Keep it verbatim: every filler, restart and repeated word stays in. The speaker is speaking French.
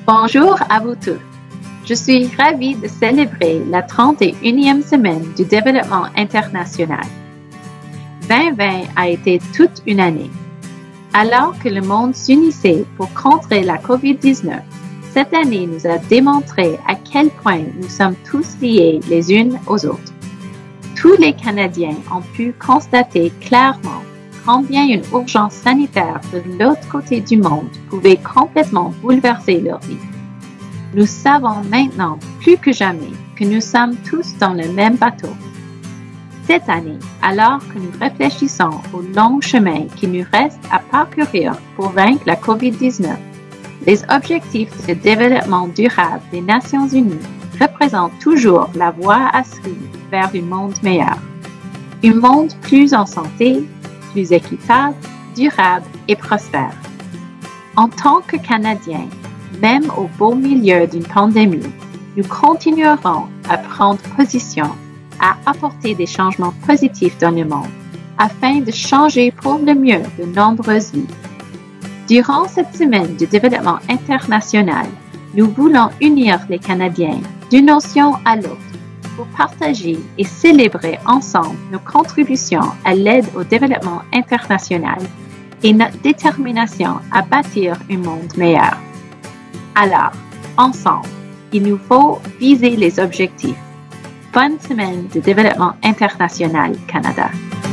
Bonjour à vous tous. Je suis ravie de célébrer la trente et unième semaine du développement international. vingt vingt a été toute une année. Alors que le monde s'unissait pour contrer la COVID dix-neuf, cette année nous a démontré à quel point nous sommes tous liés les unes aux autres. Tous les Canadiens ont pu constater clairement combien une urgence sanitaire de l'autre côté du monde pouvait complètement bouleverser leur vie. Nous savons maintenant plus que jamais que nous sommes tous dans le même bateau. Cette année, alors que nous réfléchissons au long chemin qui nous reste à parcourir pour vaincre la COVID dix-neuf, les objectifs de développement durable des Nations unies représentent toujours la voie à suivre vers un monde meilleur. Un monde plus en santé, plus équitable, durable et prospère. En tant que Canadiens, même au beau milieu d'une pandémie, nous continuerons à prendre position, à apporter des changements positifs dans le monde, afin de changer pour le mieux de nombreuses vies. Durant cette semaine du développement international, nous voulons unir les Canadiens d'une notion à l'autre pour partager et célébrer ensemble nos contributions à l'aide au développement international et notre détermination à bâtir un monde meilleur. Alors, ensemble, il nous faut viser les objectifs. Bonne semaine de développement international Canada.